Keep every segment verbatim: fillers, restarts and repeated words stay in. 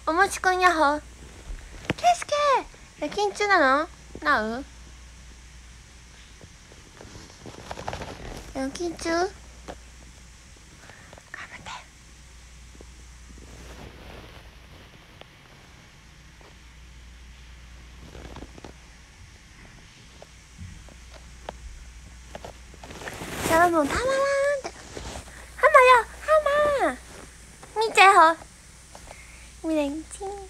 おもちくんやっほ。ケイスケ夜勤中なの？なう？夜勤中？頑張って。シャワーもたまらんって。ハマよハマ見ちゃえほ。みれんちん。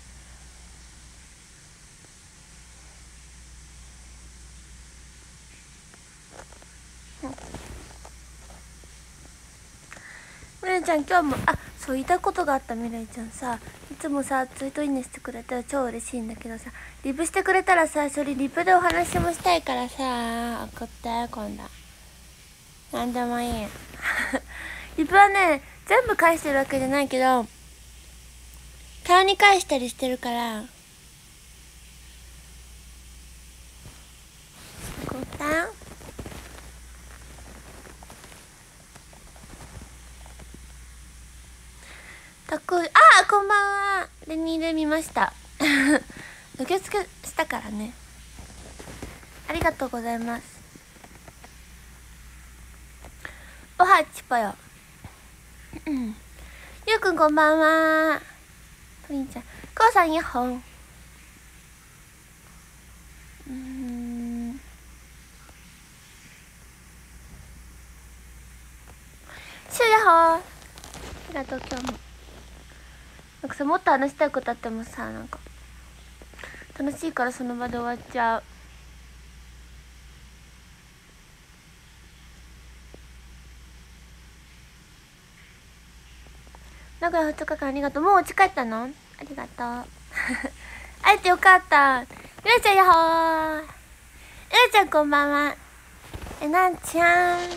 みれいちゃん今日も、あ、そう言いたいことがあった。みれいちゃんさ、いつもさツイートインにしてくれたら超嬉しいんだけどさ、リプしてくれたらさ、それリプでお話もしたいからさ、送って今度。なんでもいいリプはね全部返してるわけじゃないけど、顔に返したりしてるから。こうたんたく、あーこんばんは。レニーで見ました受付したからね。ありがとうございます。おはちぽよゆうくんこんばんは。プリンちゃんこうさんやっほん。うーんしゅうやっほー。ありがとう。今日もなんかさ、もっと話したいことあってもさ、なんか楽しいからその場で終わっちゃう。名古屋ふつかかんありがとう。もうお家帰ったの？ありがとう会えてよかった。ゆうちゃんやっほー。ゆうちゃんこんばんは。えなんちゃん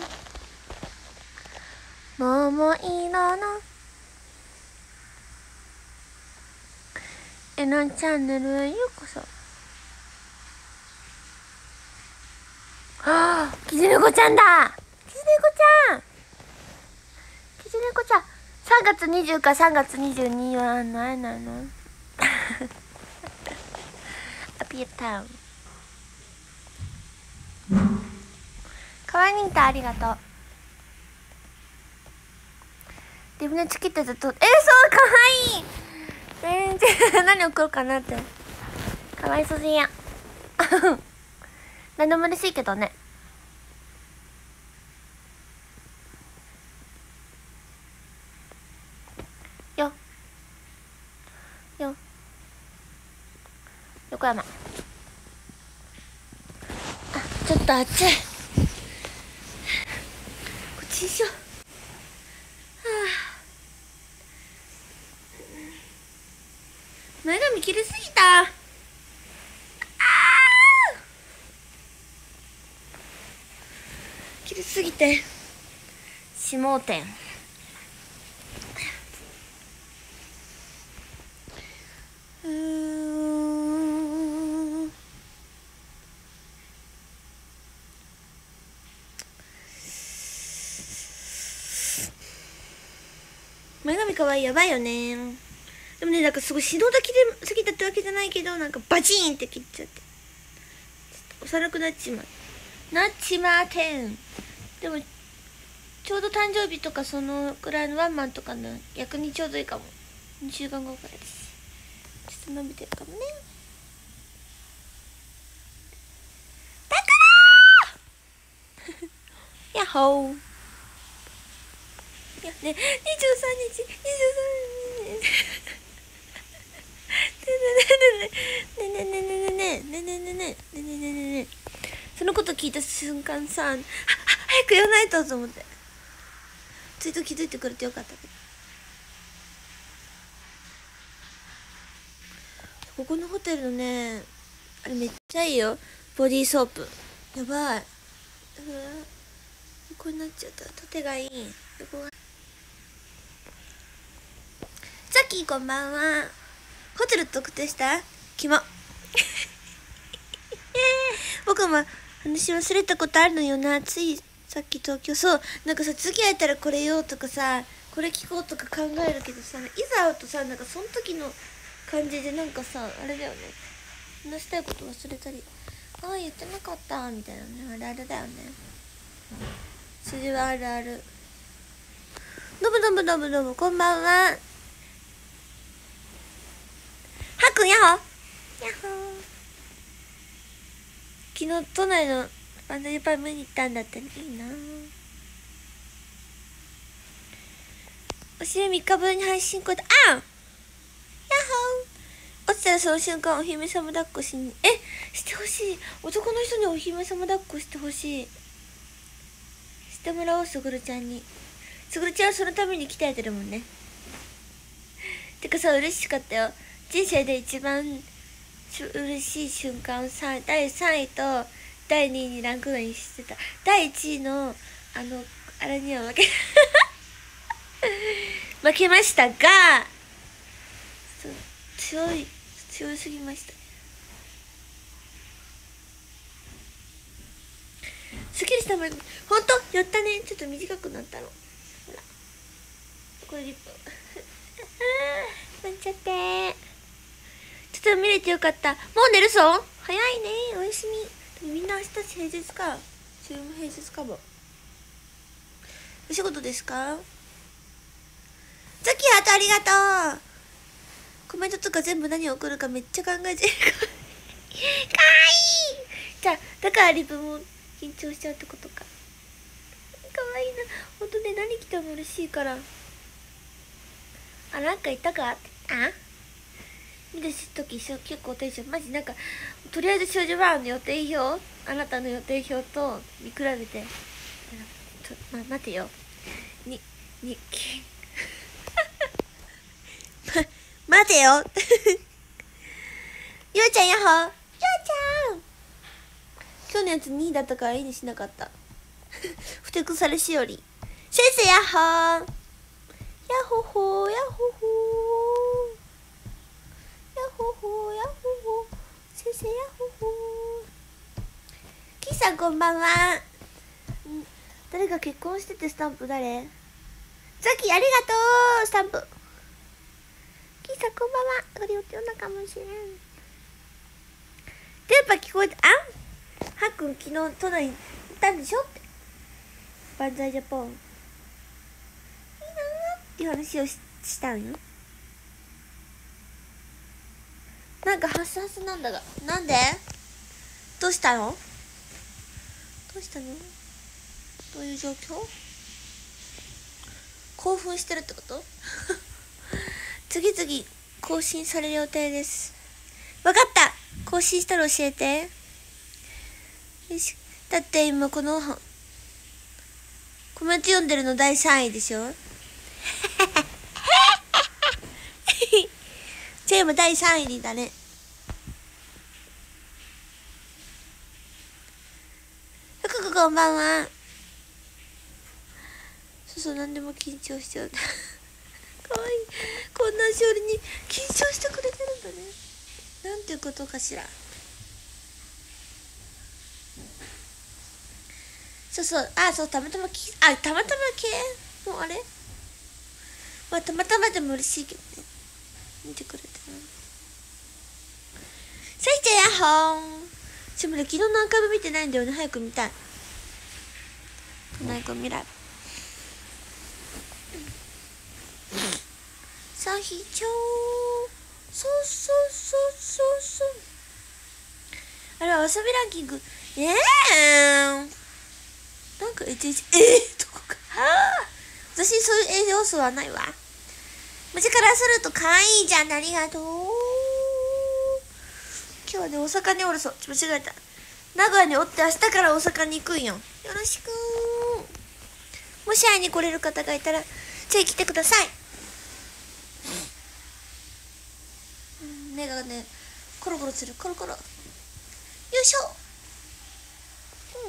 桃色のえなんチャンネルへようこそ。はあ、キジネコちゃんだ。キジネコちゃんキジネコちゃんさんがつにじゅうかさんがつにじゅうには何なのアピータウンかわいいんだ。ありがとう。リブネチキってずっと、えー、そうかわいい。全然何送ろうかなって。かわいそうじゃん何でも嬉しいけどね。よよ横山、あちょっと暑い。こっちにしよう。はあ、前髪切りすぎた。あ切りすぎてしもうてん。うーん前髪かわいい。やばいよね。でもね、なんかすごい指導だけですぎたってわけじゃないけど、なんかバチーンって切っちゃってちょっと幼くなっちまうなっちまうてん。でもちょうど誕生日とかそのくらいのワンマンとかの逆にちょうどいいかも。にしゅうかんごくらいですちょっと伸びてるかもね。だからやっほー。いやね、にじゅうさんにちにじゅうさんにちねねねねねねねねねねねねねねねねねね、そのこと聞いた瞬間さ、早く言わないとと思ってツイート気づいてくれてよかったけど。ここのホテルのね、あれめっちゃいいよ。ボディーソープやばい。こうなっちゃった。縦がいい。ザッキーこんばんは。ホテル特定した？キモ僕も話忘れたことあるのよな。ついさっき東京、そうなんかさ、次会えたらこれよとかさ、これ聞こうとか考えるけどさ、いざ会うとさ、なんかその時の感じでなんかさあれだよね、話したいこと忘れたり、ああ言ってなかったみたいなね、あるあるだよね。それはあるある。どうもどうもどうもどうも、こんばんは。はっくんやっほーやっほー。昨日都内のバンドリパイ見に行ったんだってね、いいな。お尻みっかぶりに配信こだ。あんやっほー。落ちたらその瞬間お姫様抱っこしに、えしてほしい。男の人にお姫様抱っこしてほしい。してもらおう、すぐるちゃんに。すぐるちゃんはそのために鍛えてるもんね。てかさ、嬉しかったよ。人生で一番嬉しい瞬間、だいさんいとだいにいにランクインしてた。だいいちいのあのあれには負け負けましたが、強い強すぎましたね。すっきりした前にほんと寄ったね。ちょっと短くなったの。ほらこれリップなんちゃって。ちょっと見れてよかった。もう寝るぞ。早いね。おやすみ。みんな明日平日か。自分も平日かも。お仕事ですか？ザキハートありがとう。コメントとか全部何送るかめっちゃ考えてる。かわいい。じゃあだからリプも緊張しちゃうってことか。かわいいな。ほんとね、何着ても嬉しいから。あ、なんか言ったかって。あ見るとき結構テンションマジなんか、とりあえず少女バーの予定表、あなたの予定表と見比べて、ちょ、ま、待てよに、に、ま、待てよゆうちゃんやっほー。ゆうちゃん今日のやつにいだったからいいにしなかったふてくされしおり先生やっほーやっほほーやっほほーやっほほーやっほほー先生やっほほー。キーさんこんばんは。ん誰が結婚しててスタンプ誰？ザキありがとうスタンプ。キーさんこんばんは。これお手女かもしれん。電波聞こえて、あんはっくん昨日都内行ったんでしょって。バンザイジャポンいいなーっていう話を し, したんよ。なんかハスハスなんだが、なんで？どうしたの？どうしたの？どういう状況？興奮してるってこと？次々更新される予定です。わかった。更新したら教えて。よし。だって今このコメント読んでるのだいさんいでしょ。じゃあ今だいさんいだね。福子こんばんは。そうそう、何でも緊張しちゃう。かわいい。こんなしおりに緊張してくれてるんだね。なんていうことかしら。そうそう、あ、そう、たまたまき、あ、たまたま系もうあれまあ、たまたまでも嬉しいけどね。見てくれてる。さいちゃんやっほーん。ちょ、昨日のアーカイブ見てないんだよね。早く見たい。ないか未来。さひちょー。そうそうそうそうそう。あれはわさびランキング。ええー。なんか、えちえち、えー、どこか。私そういう要素はないわ。無事からすると可愛いじゃん。ありがとう。今日はね、大阪におるそう。ちょ、間違えた。名古屋におって明日から大阪に行くんよ。よろしくー。もし会いに来れる方がいたら、ぜひ来てください。目がね、コロコロする。コロコロ。よいしょ。うん。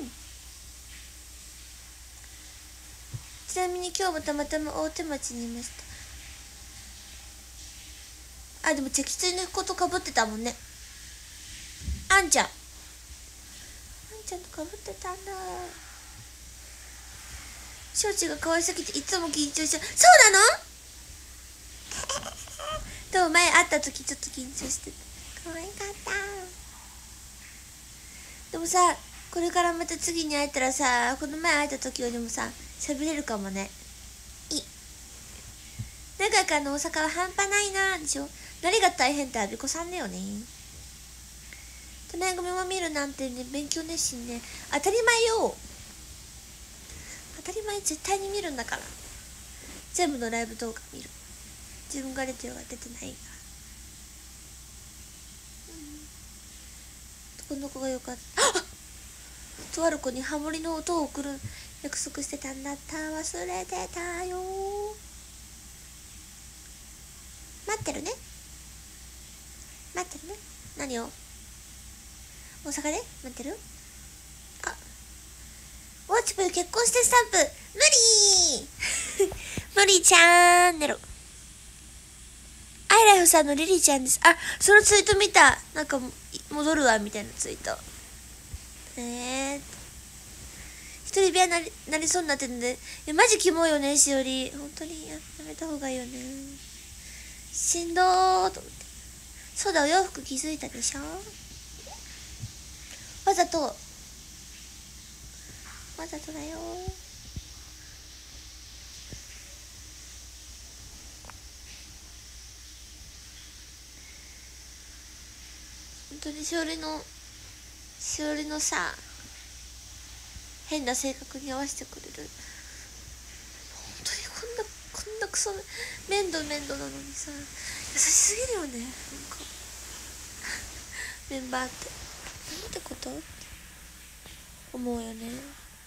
ちなみに今日もたまたま大手町にいました。あ、でも脊椎のことかぶってたもんね。あんちゃん。あんちゃんとかぶってたんだ。しょうちが可愛すぎていつも緊張しちゃう。そうなの？ と前会った時ちょっと緊張してた。可愛かった。でもさ、これからまた次に会えたらさ、この前会えた時よりもさ喋れるかもね。いい長くあの大阪は半端ないなでしょ。何が大変ってアビコさんだよね。種組も見るなんてね、勉強熱心ね。当たり前よ。当たり前、絶対に見るんだから。全部のライブ動画見る。自分が出てるが出てないが、うん、この子がよかった。あっ、とある子にハモリの音を送る約束してたんだった。忘れてたよ。待ってるね。待ってるね。何を大阪で待ってる。あ、ウォッチプル結婚してスタンプ無理無理チャンネル。アイライフさんのリリーちゃんです。あ、そのツイート見た。なんか戻るわみたいなツイート。えー、一人部屋なりなりそうになってるんで、いやマジキモいよね、しおり。本当に や, やめた方がいいよね。しんどーと思って。そうだ、お洋服気づいたでしょ。わざとわざとだよ。本当にしおりのしおりのさ、変な性格に合わせてくれる。本当にこんなこんなクソ面倒面倒なのにさ、優しすぎるよね。なんかメンバーってなんてことって思うよね。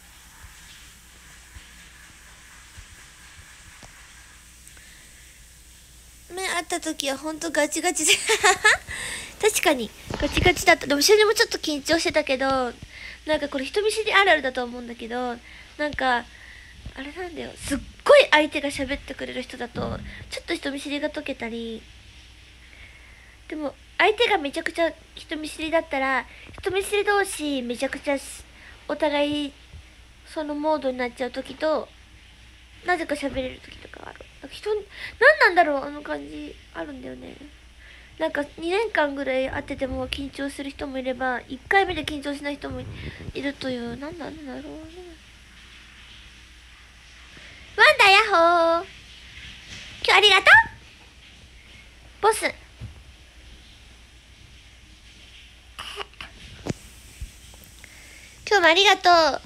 目会った時はほんとガチガチで確かにガチガチだった。でも後ろにもちょっと緊張してたけど、なんかこれ人見知りあるあるだと思うんだけど、なんかあれなんだよ、すっごい相手が喋ってくれる人だとちょっと人見知りが解けたり、でも相手がめちゃくちゃ人見知りだったら、人見知り同士めちゃくちゃお互いそのモードになっちゃう時と、なぜか喋れる時とかある。なんか人、何なんだろう、あの感じあるんだよね。なんかにねんかんぐらい会ってても緊張する人もいれば、いっかいめで緊張しない人もいるという、何なんだろうね。ワンダヤッホー、今日ありがとうボス。今日もありがとう。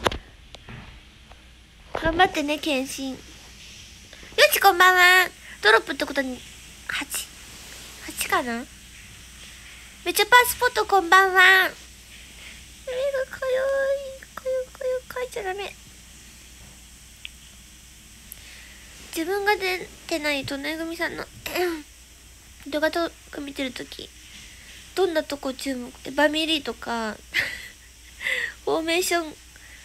頑張ってね、検診。よち、こんばんは。ドロップってことにはち、はちかな。めちゃパスポットこんばんは。目がかゆい、かゆかゆかいちゃダメ。自分が出てないとねぐみさんの動画とか見てるとき、どんなとこ注目？バミリーとかフォーメーションと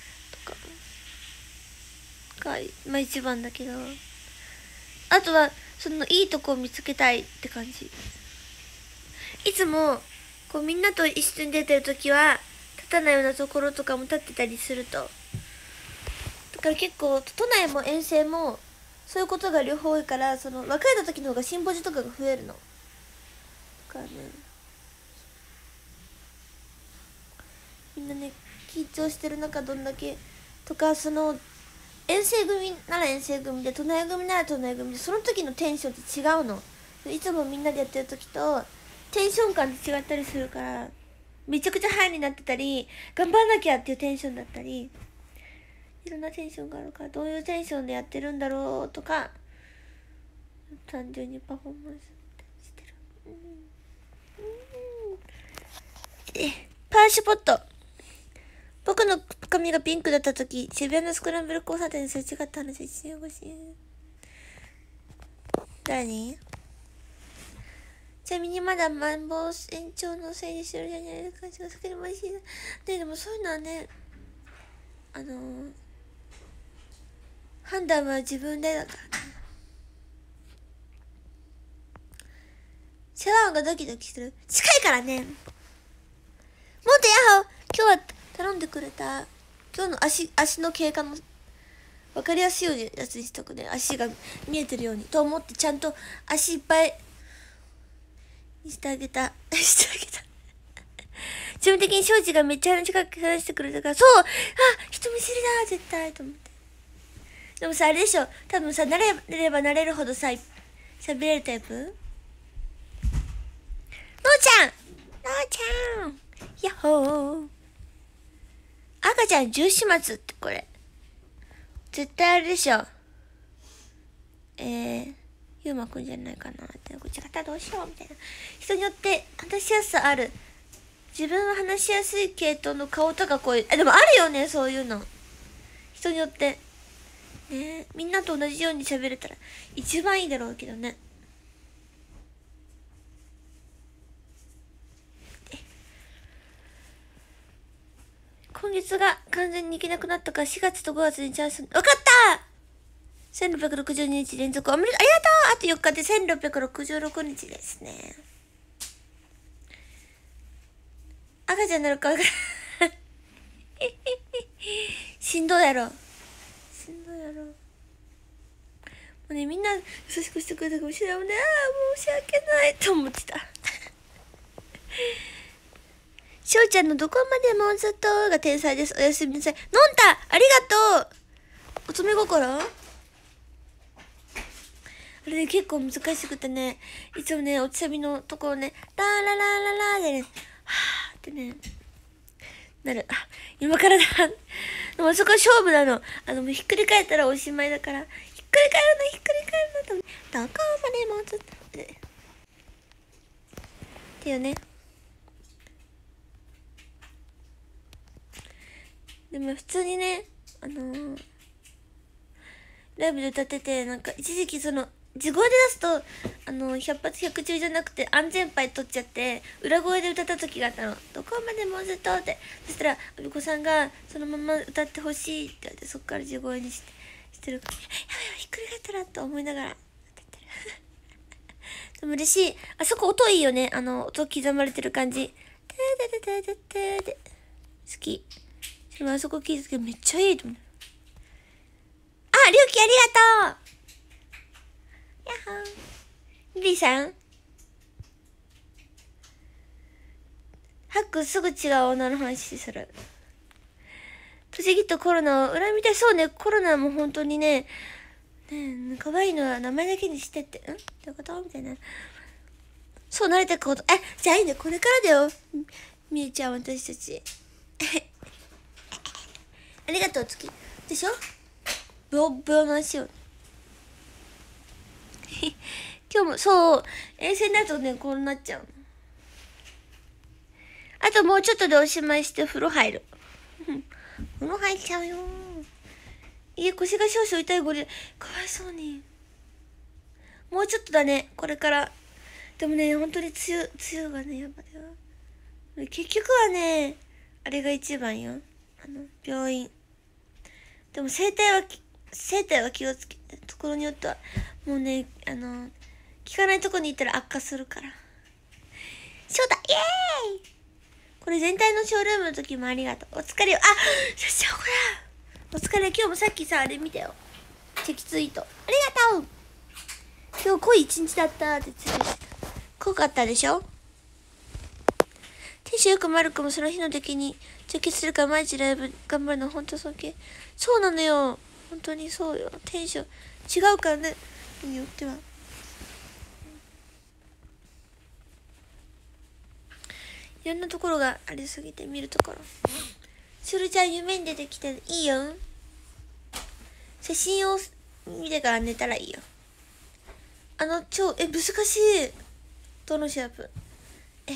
かがまあ一番だけど、あとはそのいいとこを見つけたいって感じ。いつもこうみんなと一緒に出てるときは立たないようなところとかも立ってたりすると、だから結構都内も遠征もそういうことが両方多いから、その別れた時の方がシンポジとかが増えるのだからね。みんなね緊張してる中どんだけとか、その遠征組なら遠征組で都内組なら都内組で、その時のテンションって違うの。いつもみんなでやってる時とテンション感って違ったりするから、めちゃくちゃハイになってたり頑張んなきゃっていうテンションだったり、いろんなテンションがあるから、どういうテンションでやってるんだろうとか、単純にパフォーマンスしてる。うん、うん、えパーシュポット。僕の髪がピンクだった時、渋谷のスクランブル交差点ですれ違った話、一年越し。誰に？ちなみにまだマンボウ延長のせいでしてるじゃないですか。感じが避けるましいね。でもそういうのはね、あのー、判断は自分でだからね。シャワーがドキドキする。近いからね。もっとヤッホー、今日は頼んでくれた今日の足足の経過の分かりやすいようにやつにしとくね。足が見えてるようにと思って、ちゃんと足いっぱいしてあげた。してあげた。自分的に庄司がめっちゃ話しかけ話してくれたから、そう、あ、人見知りだ、絶対、と思って。でもさ、あれでしょ、多分さ、慣れれば慣れるほどさ、喋れるタイプ？のーちゃんのーちゃんやっほー。赤ちゃん十四末ってこれ。絶対あれでしょ。えー、ゆうまくんじゃないかなって。こっち方どうしようみたいな。人によって話しやすさある。自分は話しやすい系統の顔とか声。あ、でもあるよね、そういうの。人によって。ね、みんなと同じように喋れたら一番いいだろうけどね。今月が完全に行けなくなったからしがつとごがつにチャンス。わかった!せんろっぴゃくろくじゅうににち連続おめでとう。ありがとう。あとよっかでせんろっぴゃくろくじゅうろくにちですね。赤ちゃんになるかわからん。しんどいやろ。しんどいやろ。もうね、みんな優しくしてくれたかもしれないもんね。ああ、申し訳ないと思ってた。しょうちゃんのどこまでもずっとが天才です。おやすみなさい。飲んだありがとう。乙女心あれね、結構難しくてね、いつもね、おつさびのところね、ラーララララでね、はーってね、なる。あ、今からだ。でもあそこは勝負なの。あの、もうひっくり返ったらおしまいだから、ひっくり返るの、ひっくり返るの、どこまでもずっと。っていうね。でも普通にね、あのー、ライブで歌ってて、なんか一時期その、地声で出すと、あの、百発百中じゃなくて安全牌取っちゃって、裏声で歌った時があったの。どこまでもずっとって。そしたら、あびこさんが、そのまま歌ってほしいって言って、そっから地声にして、してるから、やばいやばい、ひっくり返ったらと思いながら、歌ってる。でも嬉しい。あそこ音いいよね。あの、音刻まれてる感じ。てーてててててて。好き。でもあそこ聞いた時めっちゃいいと思う。あ、りゅうきありがとう。やっほー。リリーさんハックすぐ違う女の話する。栃木とコロナを恨みたい。そうね、コロナも本当にね、ねえ、可愛いのは名前だけにしてって。んどういうことみたいな。そう慣れたこと。え、じゃあいいね。これからだよ。みえちゃん、私たち。ありがとう、月。でしょ病、病の足を。今日も、そう、衛星だとね、こうなっちゃう。あともうちょっとでおしまいして風呂入る。風呂入っちゃうよ。いえ、腰が少々痛いゴリラ。かわいそうに。もうちょっとだね、これから。でもね、本当に梅雨、梅雨がね、やばいよ。結局はね、あれが一番よ。あの、病院。でも整体は、整体は気をつけて、ところによっては、もうね、あの、効かないとこに行ったら悪化するから。そうだ、イエーイこれ全体のショールームの時もありがとう。お疲れよ。あ、よっしゃ、これ。お疲れ、今日もさっきさ、あれ見たよ。チェキツイート。ありがとう今日濃い一日だったってツイートした。濃かったでしょ天使よくマルクもその日の時に直結するから毎日ライブ頑張るの本当尊敬。そうなのよ。本当にそうよ。テンション違うからね。によっては。いろんなところがありすぎて見るところ。しおりちゃん夢に出てきていいよ。写真を見てから寝たらいいよ。あの超え難しい。どのシャープえー、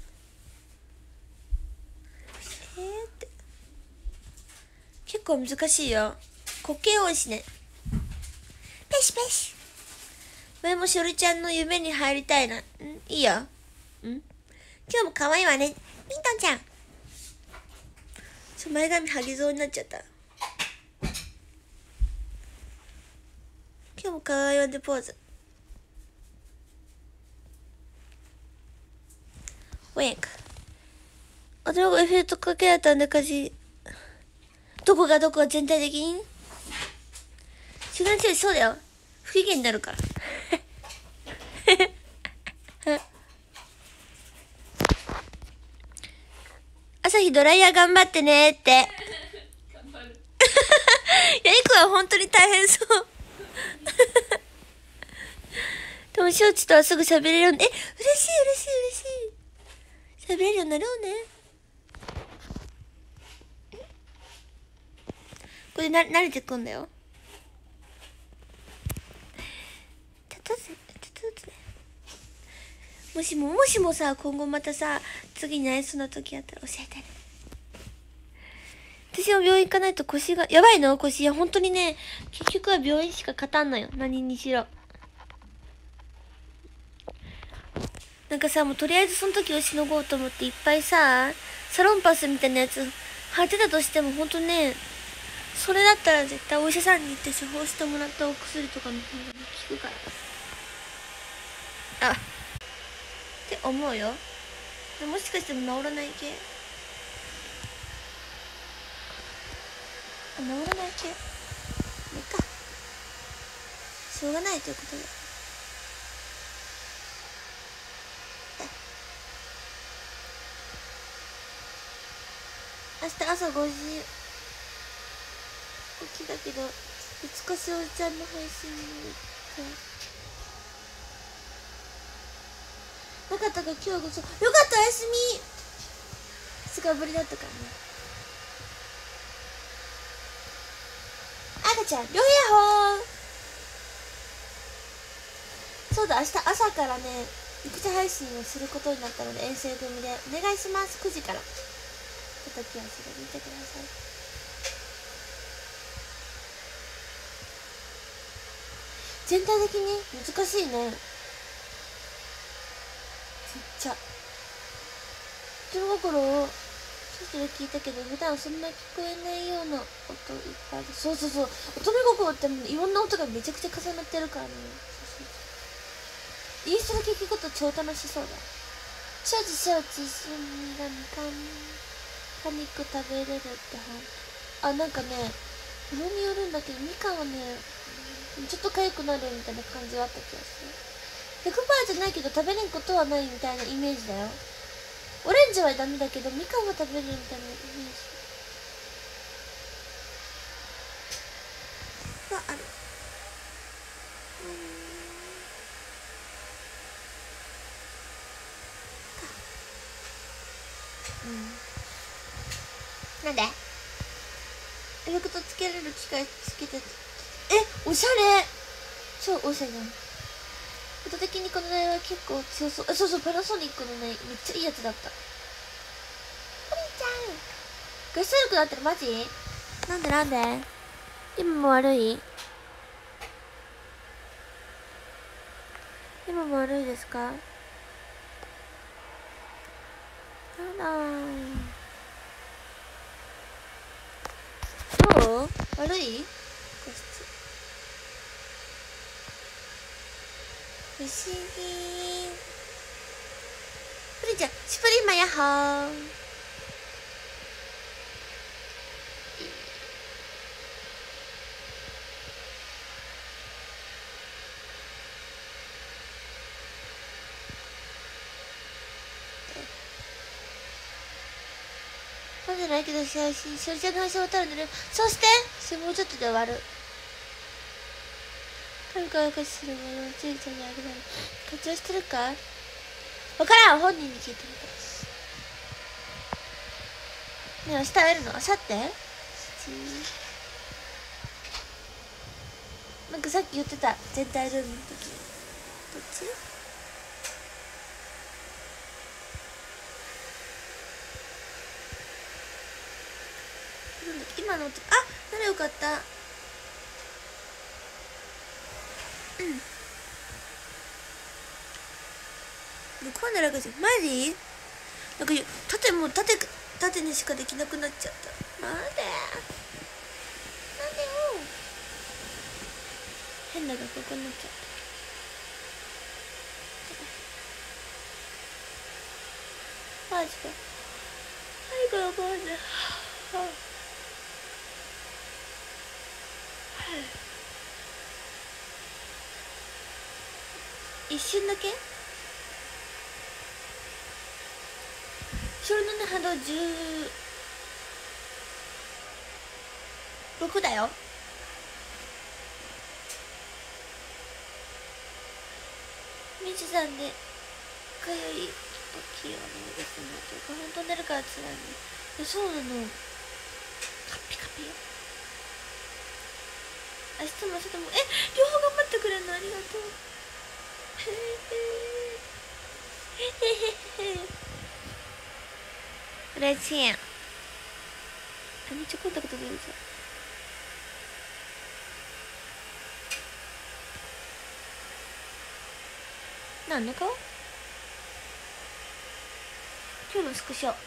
えー、って結構難しいよ。滑稽多いしね。ペシペシ前もしおりちゃんの夢に入りたいな。んいいよ。ん今日も可愛いわね。ピントンちゃんちょ前髪ハゲゾウになっちゃった。今日も可愛いわねポーズ。ウィンク頭がエフェクトかけられたんでかじどこがどこが全体的にシグナチュールそうだよ不機嫌になるから日ドライヤー頑張ってねって。頑張る。いや、いくは本当に大変そう。でも、しおちとはすぐ喋れるように、え、嬉しい嬉しい嬉しい。喋れるようになろうね。これな、慣れてくんだよ。たとつ、たとつね。もしも、もしもさ、今後またさ、次に会えそうな時あったら教えてね。私は病院行かないと腰が、やばいの腰。いや、本当にね、結局は病院しか勝たんのよ。何にしろ。なんかさ、もうとりあえずその時をしのごうと思っていっぱいさ、サロンパスみたいなやつ貼ってたとしても、ほんとね、それだったら絶対お医者さんに行って処方してもらったお薬とかの方が効くから。あ、って思うよ。もしかしても治らない系。治らない系。もういいか。しょうがないということで。明日朝ごじ起きだけど、いつかしおりちゃんの配信になかったか今日はごちそう。よかった、おやすみ。すごいぶりだったからね。赤ちゃん、両ヤッホー。そうだ、明日朝からね、育児配信をすることになったので、遠征組でお願いします。くじから叩き合わせで見てください。全体的に難しいね。めっちゃ中心をちょっと聞いたけど、普段そんな聞こえないような音いっぱいある。そうそうそう、乙女心っていろんな音がめちゃくちゃ重なってるからね。インストで聞くこと超楽しそうだ。承知承知、しみがみかん果肉食べれるって本。あ、なんかね、色によるんだけど、みかんはね、ちょっと痒くなるみたいな感じはあった気がする。 ひゃくパーセント じゃないけど食べれんことはないみたいなイメージだよ。オレンジはダメだけどみかんは食べれるみたいなイメージはある。うん、なんでエフェクトつけれる機械つけて、え、おしゃれ、超おしゃれじゃん。音的にこの台は結構強そう。え、そうそう、パナソニックのね、めっちゃいいやつだった。お兄ちゃん画質悪くなってる。マジ？なんでなんで今も悪い？今も悪いですか？やだー。どう？悪い？画質不思議。プリンちゃん、シュプリンマヤッホー。なんじゃないけど、配信、しおりちゃんの配信終わったら寝る。そうしてそれもうちょっとで終わる。神からかしするものをついちゃんにあげない。活用してるかわからん。本人に聞いてみたい。ねえ、明日会えるの？明後日？なんかさっき言ってた全体ルームの時。どっち？今の音、あ、ならよかった。うん。こうなるわけじゃん。マジ？なんか縦も縦縦にしかできなくなっちゃった。なんで？なんでよ。変な画角になっちゃった。マジか。はい、これマジ。はあ。一瞬だけ？ それのね波動じゅうろくだよ。みちさんでかゆい時はねですねとか本当になるからつらいね。いやそうなの、カピカピよ。明日も明日もえ両方頑張ってくれるのありがとう。へへへへへ嬉しい。あめっちゃコンタクト出るじゃん。何の顔？今日のスクショ。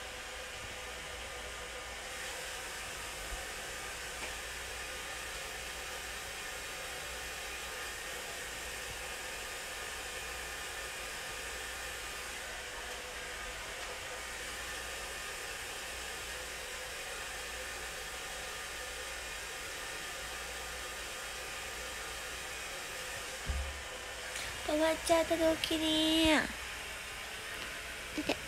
終わっちゃったドッキリー。出て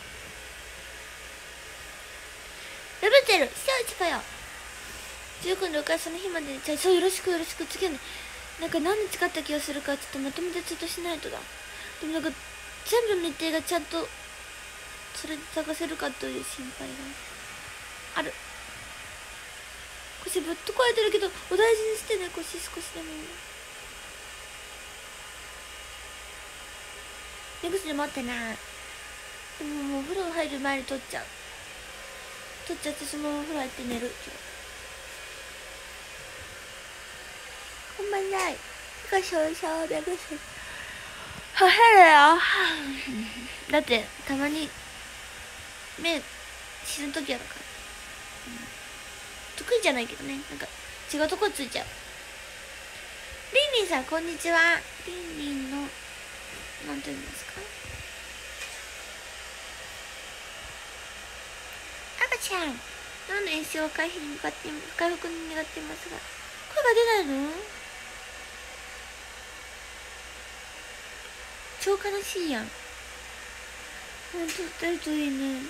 ラブテル視聴値かよ。じゅうくにろくがつの日までにじゃあそうよろしくよろしく。次はねなんか何日かった気がするからちょっとまとめてツイートしないとだ。でもなんか全部の日程がちゃんとそれで探せるかという心配がある。腰ぶっと壊れてるけどお大事にしてね。腰少しでも目薬持ってない。でももうお風呂入る前に取っちゃう取っちゃってそのままお風呂入って寝る。こんばんない。が少々目薬はへるよ。だってたまに目死ぬ時あるから、うん、得意じゃないけどね、なんか違うとこついちゃう。リンリンさんこんにちは。リンリンのなんていうんですか、赤ちゃん脳の炎症回避に向かって回復に願っていますが声が出ないの？超悲しいやん。ほんと出るといいね。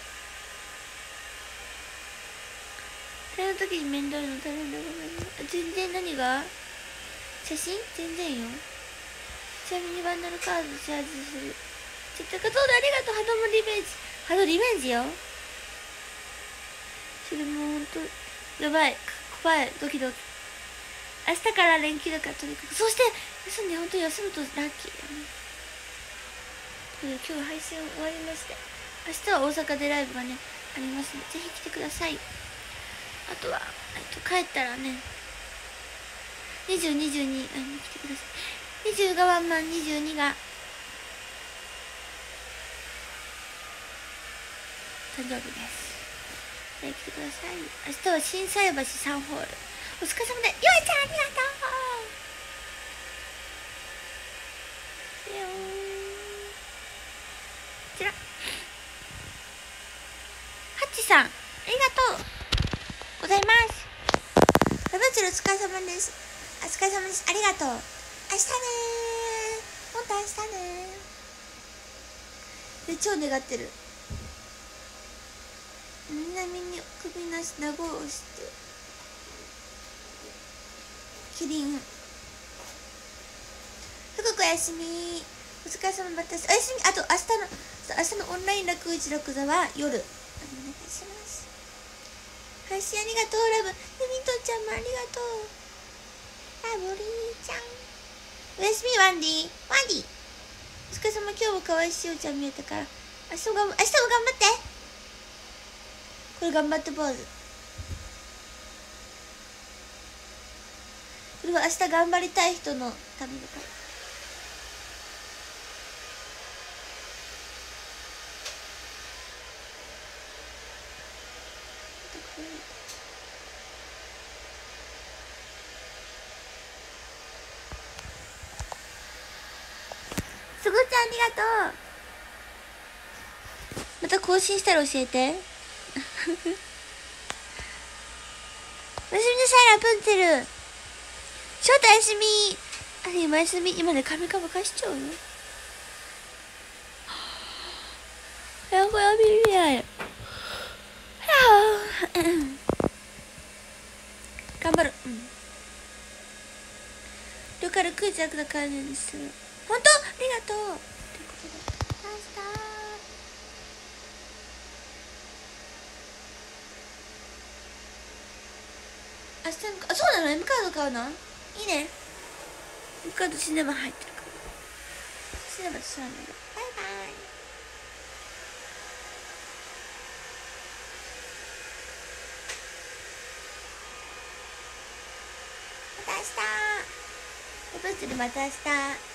大変な時に面倒いの大変だごめんね。全然何が写真全然よ。ちなみにバンダルカードチャージする。ちょっとかそうだありがとう。ハドもリベンジハドリベンジよ。それもうほんとやばい怖いドキドキ。明日から連休だからとにかくそして休んでほんと休むとラッキーだね。今日配信終わりまして、明日は大阪でライブがねありますのでぜひ来てください。あとは、えっと、帰ったらねにじゅう、にじゅうに会いに来てください。にじゅうがワンマン、にじゅうにが誕生日です。ぜひ来てください。明日は心斎橋さんホール。お疲れ様で、ゆあちゃんありがとう。よーこちらハッチさんありがとうございます。ラブチルお疲れ様です。お疲れ様です。ありがとう。明日ねー。ほんと明日ねー。で超願ってる。みなみに首なしなごをしてキリン福くおやすみ。お疲れ様またおやすみ。あと明日の明日のオンライン楽一楽座は夜お願いします。配信ありがとうラブ。ユミトちゃんもありがとう。ラブリーちゃんおやすみ。ワンディワンディお疲れ様。今日もかわいいしおちゃん見えたから明日も頑張明日も頑張って。これ頑張ってポーズ。これは明日頑張りたい人のためのポーズ。すぐちゃんありがとう。また更新したら教えて。おやすみなさいラプンツェル。翔太おやすみ。あれ今休み。今ね髪かぶかしちゃうよ。やばいやばいやばい。 頑張る。うん。了解、クイズ役だからねにする。本当？ありがとう。ということで、明日。明日の、あ、そうなの？ M カード買うの？いいね。M カードシネマ入ってるから。シネマと知らないよ。バイバイ。また明日。おぶするまた明日。